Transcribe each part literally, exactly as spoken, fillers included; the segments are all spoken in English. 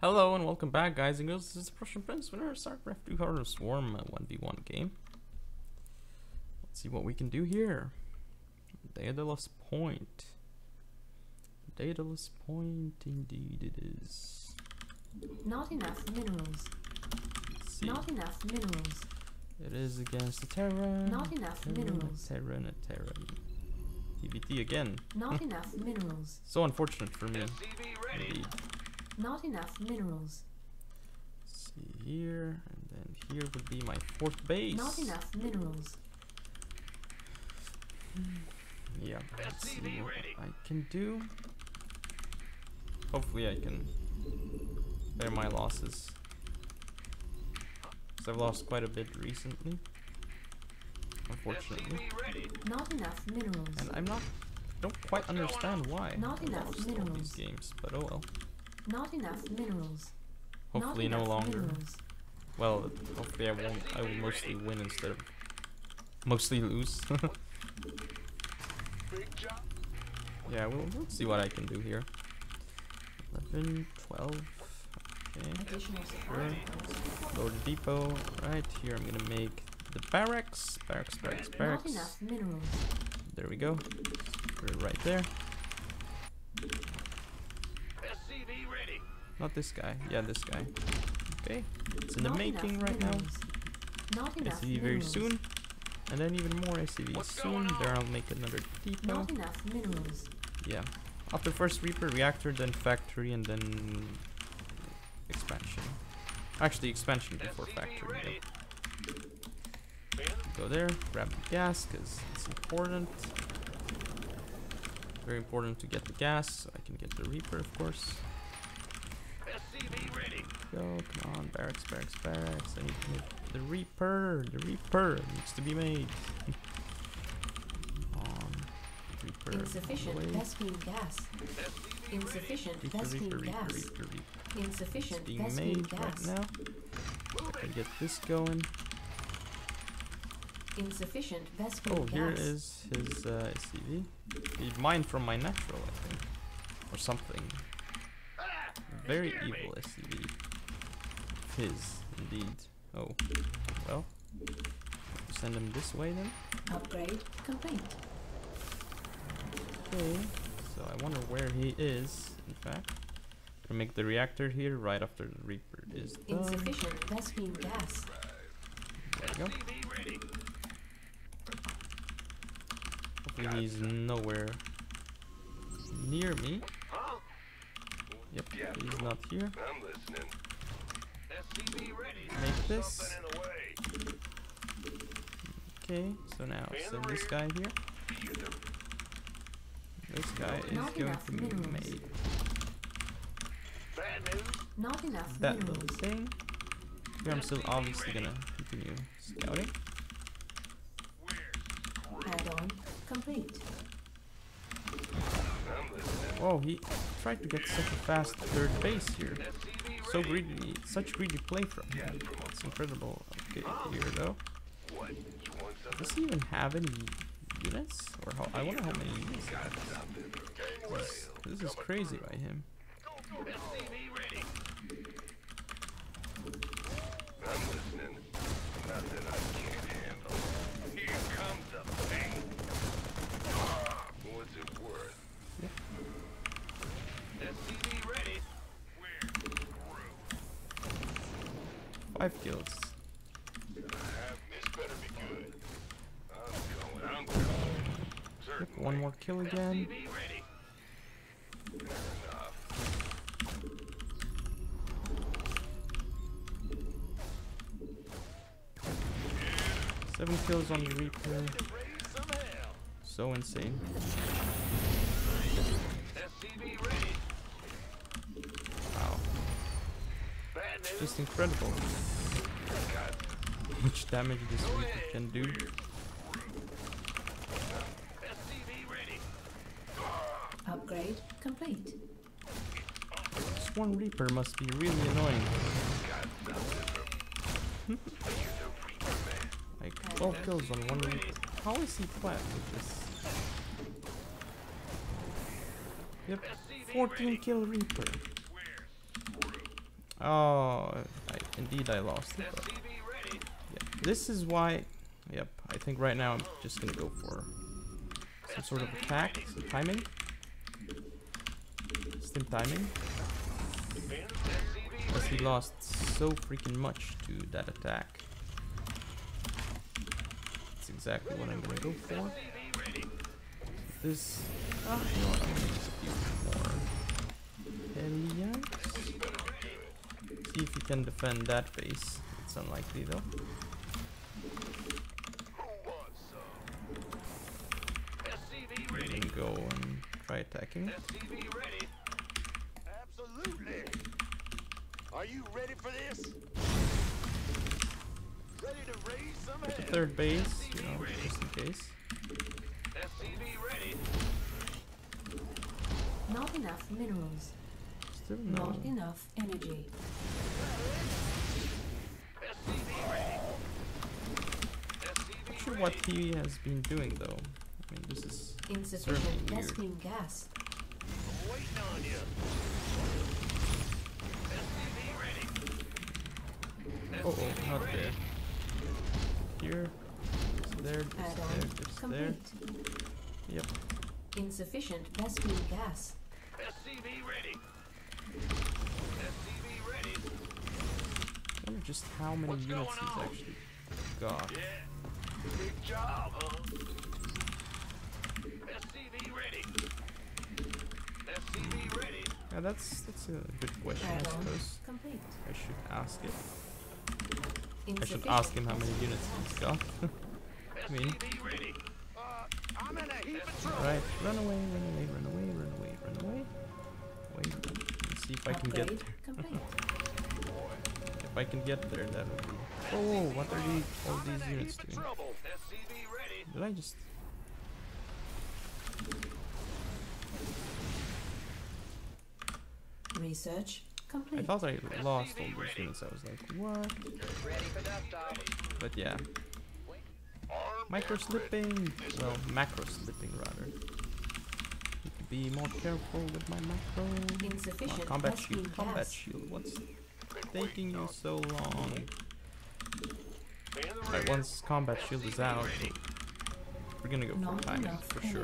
Hello and welcome back, guys and girls. This is the Prussian Prince winner of StarCraft two Heart of Swarm uh, one v one game. Let's see what we can do here. Daedalus Point. Daedalus Point, indeed it is. Not enough minerals. Let's see. Not enough minerals. It is against the Terran. Not enough Terran, minerals. A Terran, a Terran. T V T again. Not enough minerals. So unfortunate for me. Indeed. Not enough minerals. Let's see here, and then here would be my fourth base. Not enough minerals. Yeah, let's see what I can do. Hopefully I can bear my losses. Because I've lost quite a bit recently. Unfortunately. Not enough minerals. And I'm not don't quite understand why Not I enough lost all minerals. these games, but oh well. Not enough minerals. Hopefully Not no enough longer. Minerals. Well, hopefully I won't I will mostly win instead of mostly lose. Yeah, we'll, we'll see what I can do here. eleven, twelve. Okay. Additional supply. Sure. Load the depot. Right here, I'm gonna make the barracks. Barracks, barracks, Not barracks. enough minerals. There we go. Put it right there. Not this guy. Yeah, this guy. Okay. It's in the Not making enough right now. minerals. Not enough S C V very minerals. soon. And then even more S C Vs soon. There I'll make another depot. Not enough minerals. Yeah. After first Reaper, reactor, then factory, and then expansion. Actually, expansion before factory. Yep. Go there, grab the gas, because it's important. Very important to get the gas, so I can get the Reaper, of course. Go, come on, barracks, barracks, barracks. I need to make the Reaper. The Reaper needs to be made. on. Reaper. Insufficient away. Vespene gas. Insufficient Reaper, Reaper, Vespene Reaper, gas. Reaper, Reaper. Insufficient It's being Vespene made gas. right now. I can get this going. Insufficient Vespene Oh, gas. here is his uh, S C V. He mined from my natural, I think, or something. Very evil S C V. His, indeed. Oh, well. Send him this way then. Upgrade complete. Okay. So I wonder where he is. In fact, to make the reactor here right after the Reaper is done. Insufficient Vespene gas. There we go. Hopefully he's nowhere near me. Yep, he's not here. Make this. Okay, so now send this guy here. This guy is Not going enough to be minerals. made. Not enough That little minerals. thing. Here I'm still obviously gonna continue scouting. Add-on complete. Whoa, he tried to get such a fast third base here. So greedy, such greedy play from him. It's incredible. Okay, here we go. Does he even have any units? Or how, I wonder how many units he has. This, this is crazy by him. Five kills. Yep, one more kill again. Seven kills on the Reaper. So insane. Wow. Just incredible. How much damage this Reaper can do. Upgrade complete. This one Reaper must be really annoying. Like twelve kills on one Reaper. How is he flat with this? Yep, fourteen kill Reaper. Oh, I, indeed I lost it. But yeah, this is why. Yep, I think right now I'm just gonna go for some sort of attack, some timing. Stim timing. As he lost so freaking much to that attack. That's exactly what I'm gonna go for. This. Oh, you know what? I'm gonna use a few more. Hellions. See if he can defend that base. It's unlikely though. We can go and try attacking. Absolutely. Are you ready for this? Ready to raise some With the hell? third base, you know, just in case. Not enough minerals. Still no. Not enough energy. Not sure what he has been doing though. I mean, this is Insufficient certainly weird. Vespene gas. I'm waiting on you. Oh, oh, not there. Here, it's there, it's there, Add-on it's there. complete. Yep. Insufficient Vespene gas. S C V ready. S C V ready. I wonder just how many What's units going he's on? actually got. Yeah. Big job, huh? S C V ready. S C V ready. Yeah, that's that's a good question, I Add-on suppose. complete. I should ask it. I should Insufficient ask him how many units he's got. I mean, S C V ready. Uh, I'm in a heap of trouble. alright, run away, run away, run away, run away, run away. Wait, let's see if I can get Upgrade there. complete. If I can get there, that would be. Oh, whoa, what are these, all I'm in these a units heap of doing? trouble. S C V ready. Did I just. Research I complete. thought I lost all those units. I was like, what? Ready for desktop. But yeah, Armed micro and ready. slipping. Well, macro slipping rather. Need to be more careful with my macro. Come on, Insufficient combat Vespene shield, combat gas. shield. What's Been taking waiting you on so long? In the Right, rear. once combat shield is out, we're gonna go for Not timing enough for energy. sure.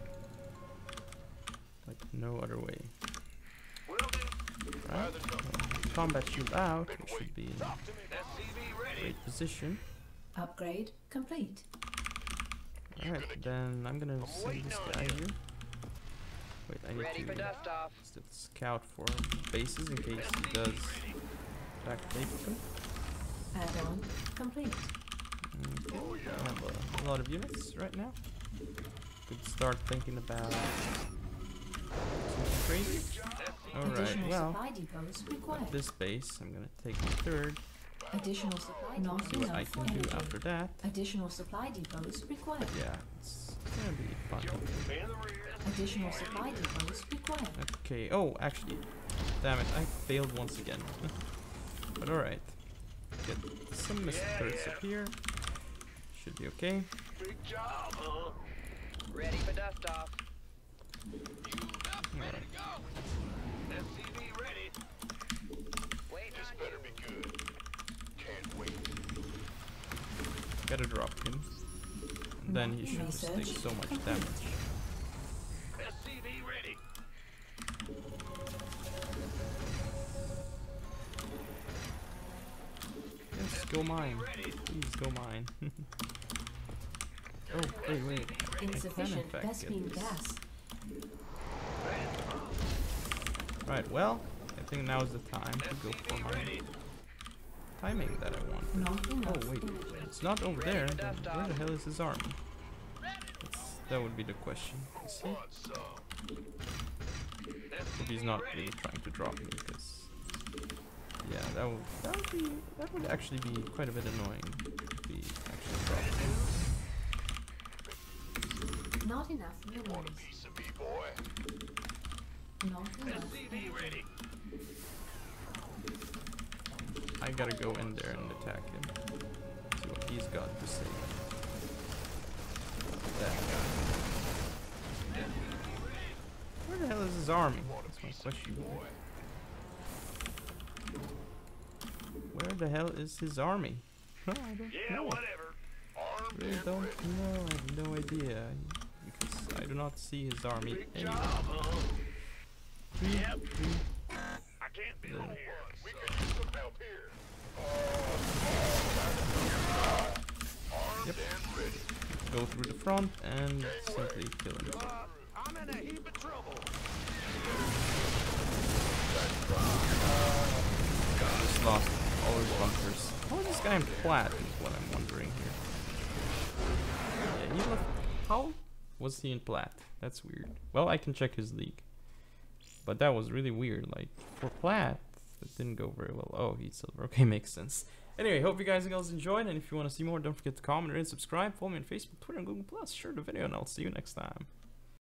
Like no other way. Will do. Right? So, combat shield out, we should be in Talk to me. S C V ready. great position. Upgrade complete. Alright, then I'm gonna send waiting this on guy you. here. Wait, I Ready need for to desktop. still scout for bases in case he does attack Davidson. Add-on complete. Okay, I have a, a lot of units right now. Could start thinking about something crazy. Alright, Additional well, supply depots at required. this base, I'm gonna take the third. Additional supply not See what I enough can do energy. after that. Additional supply depots required. Yeah, it's gonna be fun. In the rear. Additional supply depots required. Okay, oh, actually, damn it, I failed once again. But alright. Get some missile turrets up here. Should be okay. Big job, huh? Ready for desktop. Alright. S C V ready. Wait This on better you. be good. Can't wait. Gotta drop him. And then he should just take Research so much complete. damage. S C V ready. Yes, go mine. Please go mine. Oh, wait, wait. I can in Insufficient fact get Vespene this. gas. Right, well, I think now is the time to go for my timing that I want. Not enough Oh, wait. energy. It's not over there. for Then desktop. where the hell is his army? That's, that would be the question. Is he? Want some? If he's not really trying to drop me, because yeah, that would that would be that would actually be quite a bit annoying if he actually dropped me. Not enough minerals. Piece of me, boy. Not enough energy. Ready. I gotta go in there and attack him. See what he's got to say. That guy. Where the hell is his army? That's my question. the hell is his army? I don't Yeah, know. whatever. Armed Really and don't ready. know. I have no idea. Because I do not see his army Big anywhere. job, huh? Three, Yep. three. I can't build Yeah. here. We could use some help here. Armed Yep. and ready. Go through the front and simply kill him. Uh, I'm in a heap of trouble. Just lost all his bunkers. How is this guy in plat is what I'm wondering here. Yeah, he left. How was he in plat? That's weird. Well, I can check his league. But that was really weird. Like, for plat, that didn't go very well. Oh, he's silver. Okay, makes sense. Anyway, hope you guys and girls enjoyed. And if you want to see more, don't forget to comment and subscribe. Follow me on Facebook, Twitter, and Google Plus. Share the video, and I'll see you next time.